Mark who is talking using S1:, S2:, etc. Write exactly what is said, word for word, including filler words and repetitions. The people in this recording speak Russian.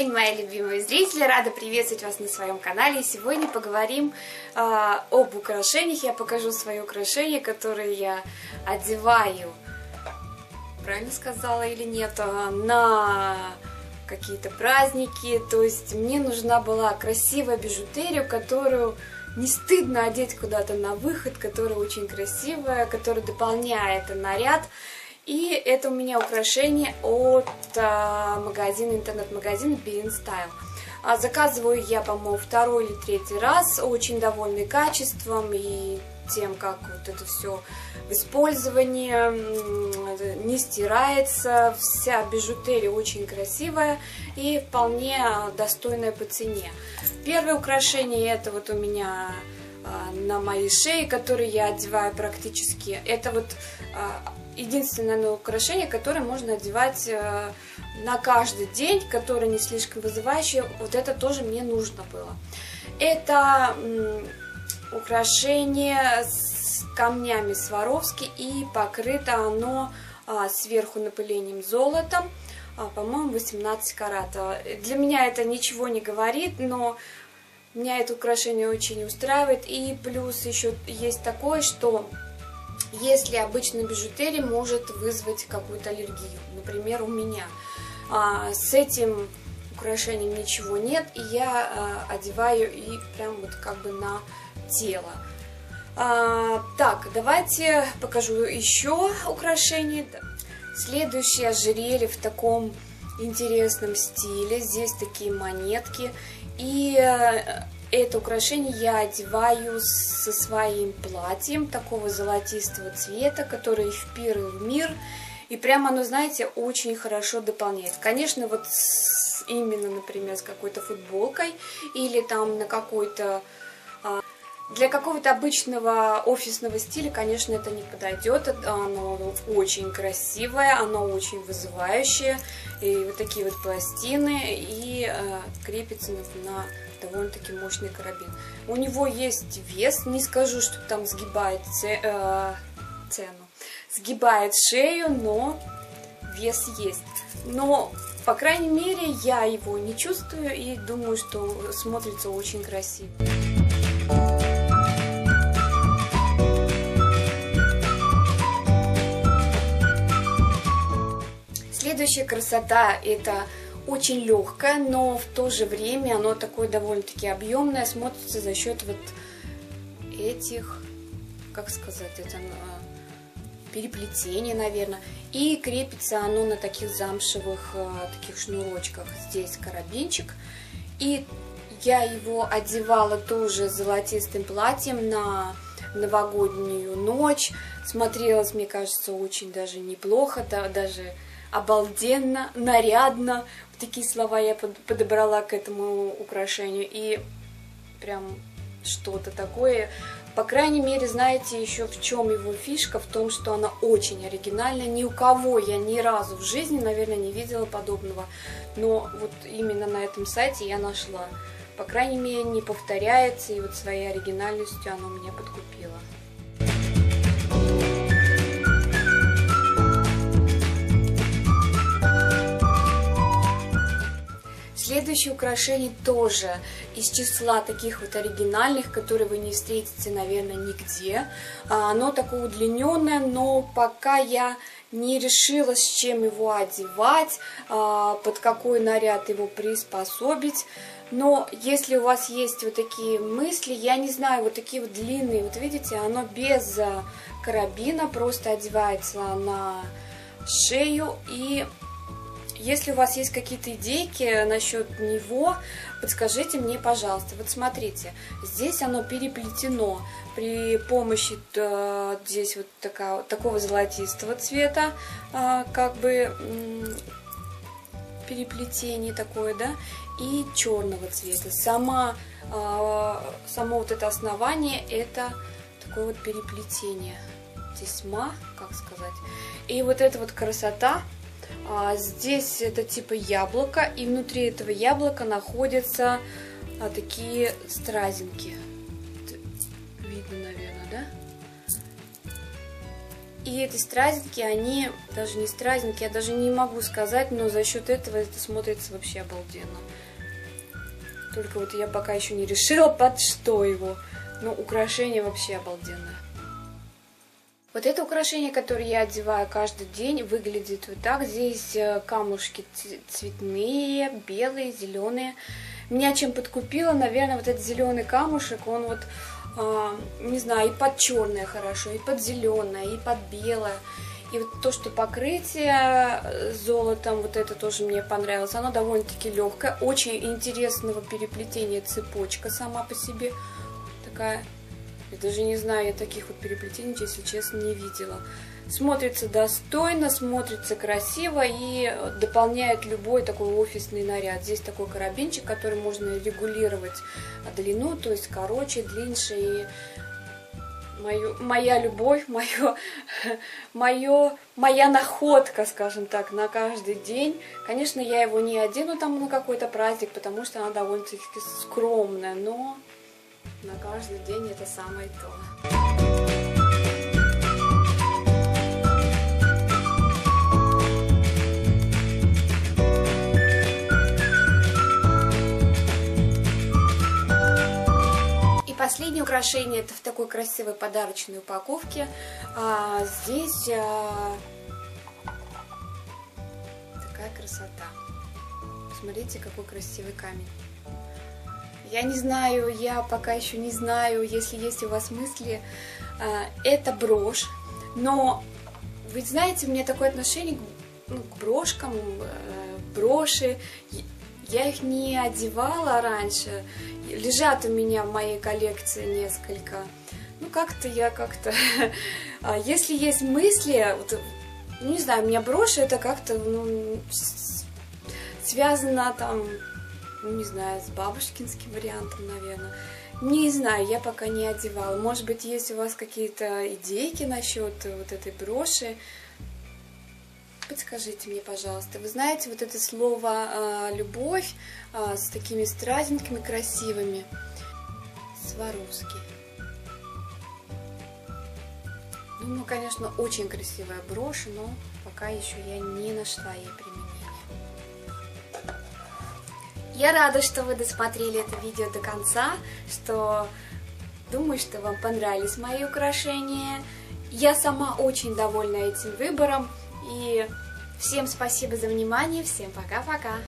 S1: день, мои любимые зрители! Рада приветствовать вас на своем канале. Сегодня поговорим э, об украшениях. Я покажу свои украшения, которые я одеваю, правильно сказала или нет, на какие-то праздники. То есть мне нужна была красивая бижутерия, которую не стыдно одеть куда-то на выход, которая очень красивая, которая дополняет наряд. И это у меня украшение от а, магазина, интернет-магазина Be In Style. А, заказываю я, по-моему, второй или третий раз. Очень довольны качеством и тем, как вот это все в использовании, не стирается. Вся бижутерия очень красивая и вполне достойная по цене. Первое украшение это вот у меня а, на моей шее, которое я одеваю практически. Это вот а, единственное украшение, которое можно одевать э, на каждый день, которое не слишком вызывающее. Вот это тоже мне нужно было. Это м, украшение с камнями Сваровски, и покрыто оно а, сверху напылением золотом, а, по-моему, восемнадцать карат. Для меня это ничего не говорит, но меня это украшение очень устраивает. И плюс еще есть такое, что если обычная бижутерия может вызвать какую-то аллергию, например, у меня. А, с этим украшением ничего нет, и я а, одеваю и прям вот как бы на тело. А, так, давайте покажу еще украшение. Следующее ожерелье в таком интересном стиле. Здесь такие монетки. И это украшение я одеваю со своим платьем такого золотистого цвета, который в пир и в мир. И прямо оно, знаете, очень хорошо дополняет. Конечно, вот с, именно, например, с какой-то футболкой или там на какой-то... А, для какого-то обычного офисного стиля, конечно, это не подойдет. Оно очень красивое, оно очень вызывающее. И вот такие вот пластины, и а, крепится на... на довольно-таки мощный карабин. У него есть вес, не скажу, что там сгибает це, э, цену, сгибает шею, но вес есть. Но, по крайней мере, я его не чувствую и думаю, что смотрится очень красиво. Следующая красота — это очень легкое, но в то же время оно такое довольно-таки объемное, смотрится за счет вот этих, как сказать, это переплетений, наверное. И крепится оно на таких замшевых таких шнурочках. Здесь карабинчик. И я его одевала тоже золотистым платьем на новогоднюю ночь. Смотрелось, мне кажется, очень даже неплохо, да, даже обалденно, нарядно. Такие слова я подобрала к этому украшению, и прям что-то такое. По крайней мере, знаете, еще в чем его фишка? В том, что она очень оригинальная. Ни у кого я ни разу в жизни, наверное, не видела подобного. Но вот именно на этом сайте я нашла. По крайней мере, не повторяется, и вот своей оригинальностью оно меня подкупило. Следующее украшение тоже из числа таких вот оригинальных, которые вы не встретите, наверное, нигде. Оно такое удлиненное, но пока я не решила, с чем его одевать, под какой наряд его приспособить. Но если у вас есть вот такие мысли, я не знаю, вот такие вот длинные, вот видите, оно без карабина, просто одевается на шею. И если у вас есть какие-то идейки насчет него, подскажите мне, пожалуйста. Вот смотрите, здесь оно переплетено при помощи э, здесь вот такая, такого золотистого цвета, э, как бы э, переплетение такое, да, и черного цвета. Сама, э, само вот это основание, это такое вот переплетение. Тесьма, как сказать. И вот эта вот красота. А здесь это типа яблоко, и внутри этого яблока находятся а, такие стразинки. Видно, наверное, да? И эти стразинки, они даже не стразинки, я даже не могу сказать, но за счет этого это смотрится вообще обалденно. Только вот я пока еще не решила, под что его. Но украшение вообще обалденное. Вот это украшение, которое я одеваю каждый день, выглядит вот так. Здесь камушки цветные, белые, зеленые. Меня чем подкупило, наверное, вот этот зеленый камушек, он вот, э, не знаю, и под черное хорошо, и под зеленое, и под белое. И вот то, что покрытие золотом, вот это тоже мне понравилось. Оно довольно-таки легкое, очень интересного переплетения цепочка сама по себе. Такая, я даже не знаю, я таких вот переплетений, если честно, не видела. Смотрится достойно, смотрится красиво и дополняет любой такой офисный наряд. Здесь такой карабинчик, который можно регулировать длину, то есть короче, длиннее. И мою, моя любовь, мое, мое, моя находка, скажем так, на каждый день. Конечно, я его не одену там на какой-то праздник, потому что она довольно-таки скромная, но на каждый день это самое то. Последнее украшение — это в такой красивой подарочной упаковке. А, здесь а, такая красота. Смотрите, какой красивый камень. Я не знаю, я пока еще не знаю, если есть у вас мысли. А, это брошь, но вы знаете, у меня такое отношение к, ну, к брошкам, э, броши. Я их не одевала раньше. Лежат у меня в моей коллекции несколько. Ну, как-то я как-то... Если есть мысли, вот, ну, не знаю, у меня броши, это как-то, ну, связано там, ну, не знаю, с бабушкинским вариантом, наверное. Не знаю, я пока не одевала. Может быть, есть у вас какие-то идейки насчет вот этой броши? Подскажите мне, пожалуйста. Вы знаете, вот это слово э, «любовь» э, с такими стразинками красивыми. Сваровски. Думаю, конечно, очень красивая брошь, но пока еще я не нашла ей применения. Я рада, что вы досмотрели это видео до конца, что думаю, что вам понравились мои украшения. Я сама очень довольна этим выбором. И всем спасибо за внимание, всем пока-пока!